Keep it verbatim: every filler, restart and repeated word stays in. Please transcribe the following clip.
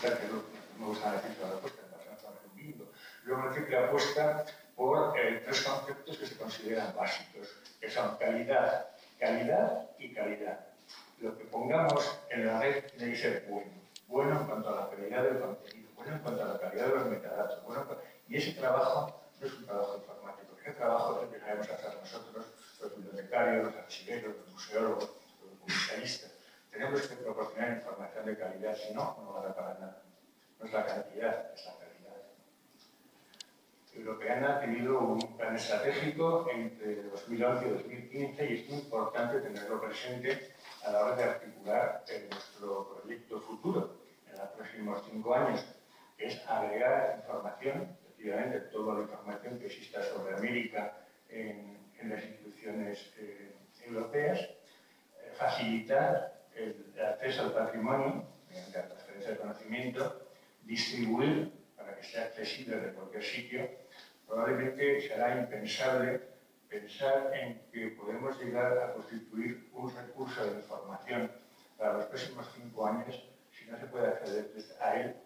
apuesta, que es lo que me gusta decir sobre la apuesta, luego una triple apuesta por eh, tres conceptos que se consideran básicos, que son calidad, calidad y calidad. Lo que pongamos en la red tiene que ser bueno. Bueno en cuanto a la calidad del contenido, bueno en cuanto a la calidad de los metadatos. Bueno, y ese trabajo no es un trabajo informático, ese trabajo es el que sabemos hacer nosotros, los bibliotecarios, los archiveros, los museólogos, los documentalistas. Tenemos que proporcionar información de calidad, si no, no vale para nada. No es la cantidad, es la calidad. Europeana ha tenido un plan estratégico entre dos mil once y dos mil quince y es muy importante tenerlo presente a la hora de articular eh, nuestro proyecto futuro en los próximos cinco años, que es agregar información, efectivamente, toda la información que exista sobre América en, en las instituciones eh, europeas, eh, facilitar el, el acceso al patrimonio mediante la transferencia de conocimiento, distribuir para que sea accesible de cualquier sitio. Probablemente será impensable pensar en que podemos llegar a constituir un recurso de información para los próximos cinco años si no se puede acceder a él